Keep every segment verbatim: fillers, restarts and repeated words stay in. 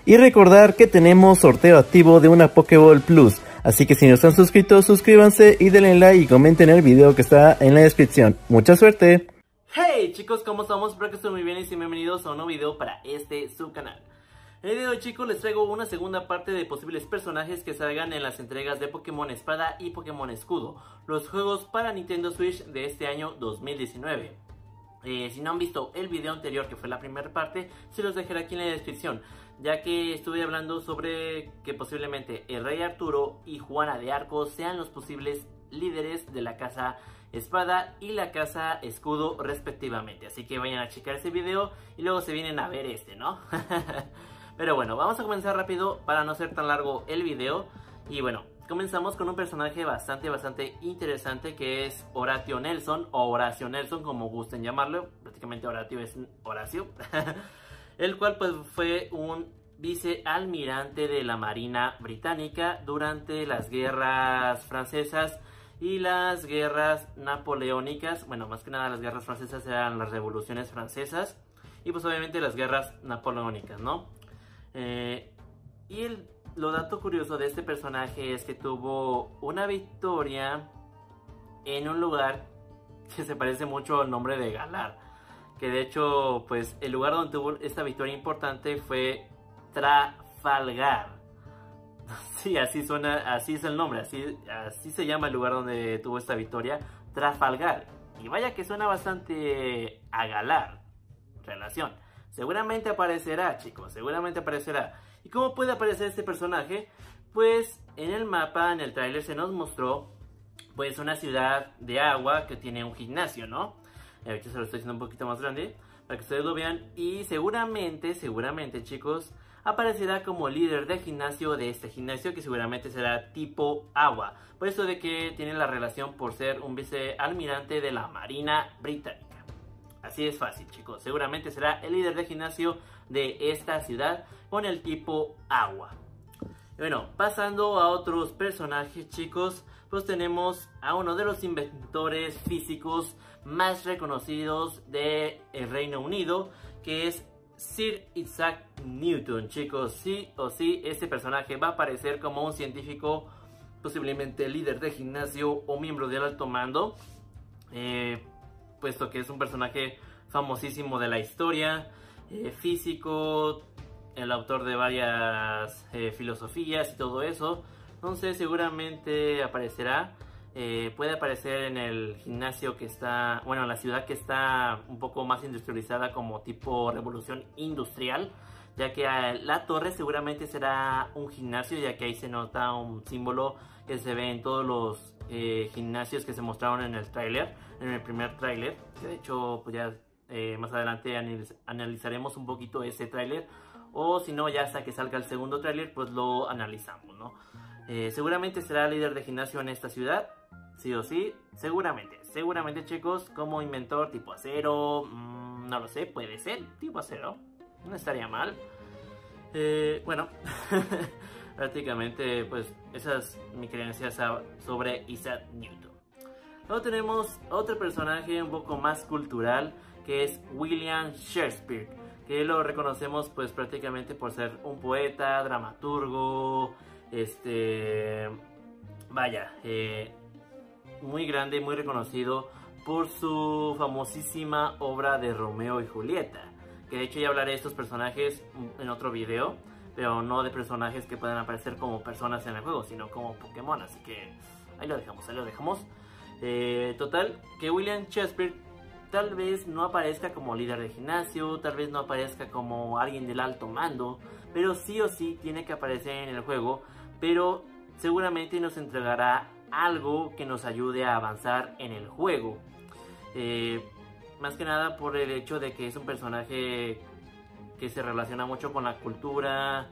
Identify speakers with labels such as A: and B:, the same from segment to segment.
A: Y recordar que tenemos sorteo activo de una Pokéball Plus. Así que si no están suscritos, suscríbanse y denle like y comenten el video que está en la descripción. ¡Mucha suerte!
B: Hey chicos, ¿cómo estamos? Espero que estén muy bien y bienvenidos a un nuevo video para este subcanal. En el video de hoy, chicos, les traigo una segunda parte de posibles personajes que salgan en las entregas de Pokémon Espada y Pokémon Escudo, los juegos para Nintendo Switch de este año dos mil diecinueve. Eh, si no han visto el video anterior, que fue la primera parte, se los dejaré aquí en la descripción, ya que estuve hablando sobre que posiblemente el Rey Arturo y Juana de Arco sean los posibles líderes de la Casa Espada y la Casa Escudo respectivamente. Así que vayan a checar ese video y luego se vienen a ver este, ¿no? Pero bueno, vamos a comenzar rápido para no ser tan largo el video. Y bueno, comenzamos con un personaje bastante, bastante interesante, que es Horatio Nelson, o Horacio Nelson, como gusten llamarlo. Prácticamente Horatio es Horacio. El cual pues fue un vicealmirante de la Marina Británica durante las guerras francesas y las guerras napoleónicas. Bueno, más que nada las guerras francesas eran las revoluciones francesas y pues obviamente las guerras napoleónicas, ¿no? Eh, y el, lo dato curioso de este personaje es que tuvo una victoria en un lugar que se parece mucho al nombre de Galar, que de hecho pues el lugar donde tuvo esta victoria importante fue Trafalgar. Sí, así suena, así es el nombre, así, así se llama el lugar donde tuvo esta victoria, Trafalgar. Y vaya que suena bastante a Galar, relación. Seguramente aparecerá, chicos, seguramente aparecerá. ¿Y cómo puede aparecer este personaje? Pues en el mapa, en el tráiler se nos mostró pues una ciudad de agua que tiene un gimnasio, ¿no? Ahorita se lo estoy haciendo un poquito más grande para que ustedes lo vean. Y seguramente, seguramente, chicos, aparecerá como líder de gimnasio de este gimnasio, que seguramente será tipo agua. Por eso de que tiene la relación por ser un vicealmirante de la Marina Británica. Así es fácil, chicos. Seguramente será el líder de gimnasio de esta ciudad con el tipo agua. Y bueno, pasando a otros personajes, chicos, pues tenemos a uno de los inventores físicos más reconocidos del Reino Unido, que es Sir Isaac Newton, chicos. Sí o sí, este personaje va a aparecer como un científico, posiblemente líder de gimnasio o miembro del alto mando, eh, puesto que es un personaje famosísimo de la historia, eh, físico, el autor de varias eh, filosofías y todo eso. Entonces seguramente aparecerá. Eh, puede aparecer en el gimnasio que está, bueno, en la ciudad que está un poco más industrializada, como tipo revolución industrial, ya que eh, la torre seguramente será un gimnasio, ya que ahí se nota un símbolo que se ve en todos los eh, gimnasios que se mostraron en el tráiler, en el primer tráiler, que de hecho pues ya eh, más adelante analiz analizaremos un poquito ese tráiler, o si no ya hasta que salga el segundo tráiler pues lo analizamos, ¿no? Eh, seguramente será líder de gimnasio en esta ciudad, sí o sí, seguramente, seguramente, chicos, como inventor tipo acero, mmm, no lo sé, puede ser tipo acero, no estaría mal. Eh, bueno, prácticamente pues esas mis creencias sobre Isaac Newton. Luego tenemos otro personaje un poco más cultural, que es William Shakespeare, que lo reconocemos pues prácticamente por ser un poeta, dramaturgo, este, vaya, eh, muy grande, muy reconocido por su famosísima obra de Romeo y Julieta, que de hecho ya hablaré de estos personajes en otro video, pero no de personajes que puedan aparecer como personas en el juego, sino como Pokémon, así que ahí lo dejamos, ahí lo dejamos. Eh, total, que William Shakespeare tal vez no aparezca como líder de gimnasio, tal vez no aparezca como alguien del alto mando, pero sí o sí tiene que aparecer en el juego, pero seguramente nos entregará algo que nos ayude a avanzar en el juego. Eh, más que nada por el hecho de que es un personaje que se relaciona mucho con la cultura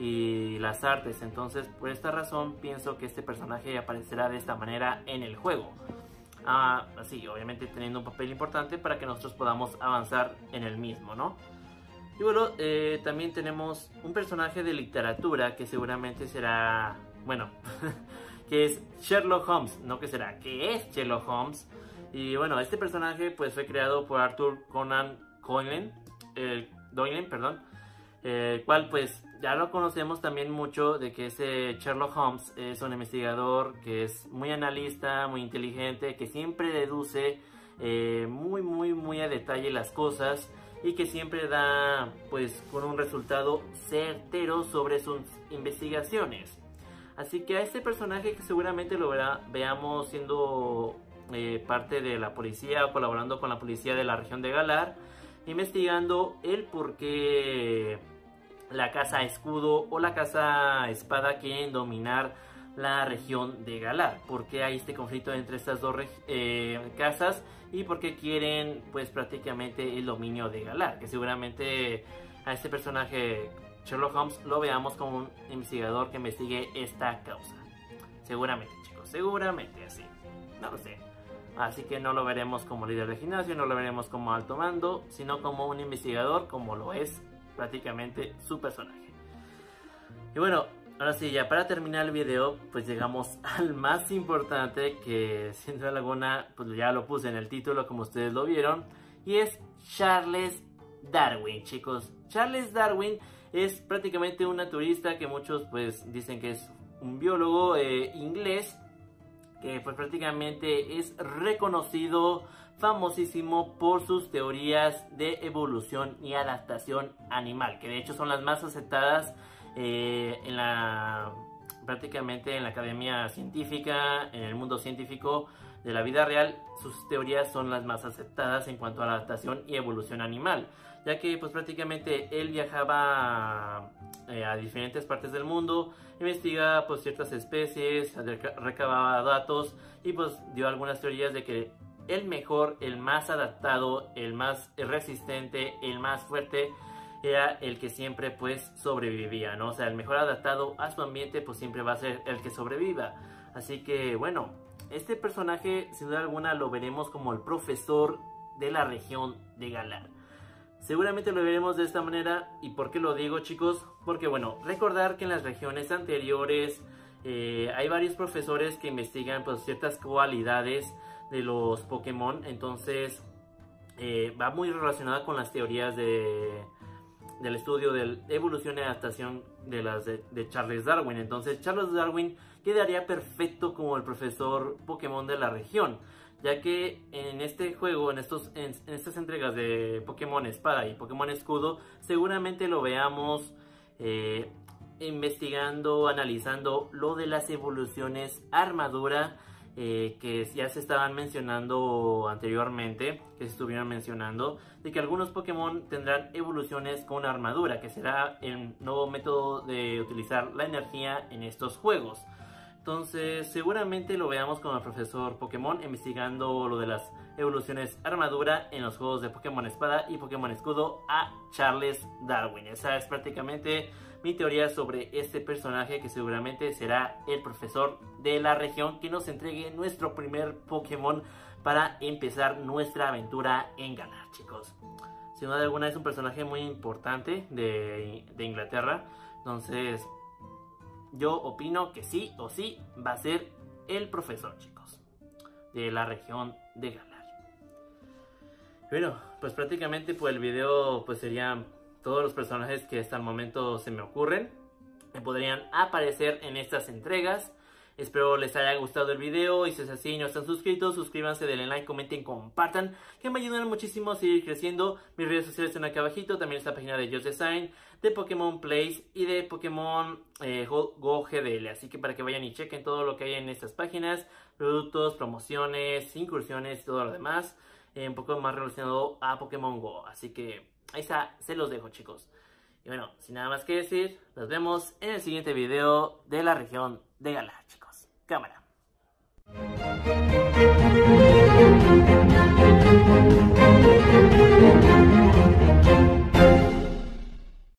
B: y las artes, entonces por esta razón pienso que este personaje aparecerá de esta manera en el juego. Ah, así, obviamente teniendo un papel importante para que nosotros podamos avanzar en el mismo, ¿no? Y bueno, eh, también tenemos un personaje de literatura que seguramente será, bueno, que es Sherlock Holmes, no que será, que es Sherlock Holmes. Y bueno, este personaje pues fue creado por Arthur Conan Doyle, eh, Doyle, perdón, el cual pues ya lo conocemos también mucho de que ese Sherlock Holmes es un investigador que es muy analista, muy inteligente, que siempre deduce eh, muy muy muy a detalle las cosas y que siempre da pues con un resultado certero sobre sus investigaciones. Así que a este personaje, que seguramente lo verá, veamos siendo eh, parte de la policía o colaborando con la policía de la región de Galar, investigando el por qué la Casa Escudo o la Casa Espada quieren dominar la región de Galar. ¿Por qué hay este conflicto entre estas dos eh, casas? Y por qué quieren pues prácticamente el dominio de Galar. Que seguramente a este personaje Sherlock Holmes lo veamos como un investigador que investigue esta causa. Seguramente, chicos, seguramente así. No lo sé. Así que no lo veremos como líder de gimnasio, no lo veremos como alto mando, sino como un investigador, como lo es prácticamente su personaje. Y bueno, ahora sí, ya para terminar el video, pues llegamos al más importante, que sin duda alguna, pues ya lo puse en el título como ustedes lo vieron, y es Charles Darwin, chicos. Charles Darwin es prácticamente un naturalista que muchos pues dicen que es un biólogo eh, inglés, que pues prácticamente es reconocido, famosísimo por sus teorías de evolución y adaptación animal, que de hecho son las más aceptadas eh, en la prácticamente en la academia científica, en el mundo científico de la vida real. Sus teorías son las más aceptadas en cuanto a la adaptación y evolución animal, ya que pues prácticamente él viajaba eh, a diferentes partes del mundo, investiga pues ciertas especies, recababa datos y pues dio algunas teorías de que el mejor, el más adaptado, el más resistente, el más fuerte era el que siempre pues sobrevivía, ¿no? O sea, el mejor adaptado a su ambiente pues siempre va a ser el que sobreviva. Así que bueno, este personaje sin duda alguna lo veremos como el profesor de la región de Galar. Seguramente lo veremos de esta manera. ¿Y por qué lo digo, chicos? Porque bueno, recordar que en las regiones anteriores eh, hay varios profesores que investigan pues ciertas cualidades de los Pokémon. Entonces eh, va muy relacionada con las teorías de, del estudio de evolución y adaptación de las de, de Charles Darwin. Entonces Charles Darwin quedaría perfecto como el profesor Pokémon de la región, ya que en este juego, en, estos, en, en estas entregas de Pokémon Espada y Pokémon Escudo, seguramente lo veamos eh, investigando, analizando lo de las evoluciones armadura, eh, que ya se estaban mencionando anteriormente, que se estuvieron mencionando, de que algunos Pokémon tendrán evoluciones con armadura, que será el nuevo método de utilizar la energía en estos juegos. Entonces seguramente lo veamos con el profesor Pokémon investigando lo de las evoluciones armadura en los juegos de Pokémon Espada y Pokémon Escudo a Charles Darwin. Esa es prácticamente mi teoría sobre este personaje, que seguramente será el profesor de la región que nos entregue nuestro primer Pokémon para empezar nuestra aventura en Galar, chicos. Sin duda alguna es un personaje muy importante de, de Inglaterra. Entonces yo opino que sí o sí va a ser el profesor, chicos, de la región de Galar. Bueno, pues prácticamente pues el video pues serían todos los personajes que hasta el momento se me ocurren, que podrían aparecer en estas entregas. Espero les haya gustado el video, y si es así y no están suscritos, suscríbanse, denle like, comenten, compartan, que me ayudan muchísimo a seguir creciendo. Mis redes sociales están aquí abajito, también esta página de Just Design, de Pokémon Place y de Pokémon eh, Go G D L. Así que para que vayan y chequen todo lo que hay en estas páginas, productos, promociones, incursiones y todo lo demás, eh, un poco más relacionado a Pokémon Go. Así que ahí está, se los dejo, chicos. Y bueno, sin nada más que decir, nos vemos en el siguiente video de la región de Galar, chicos. Cámara.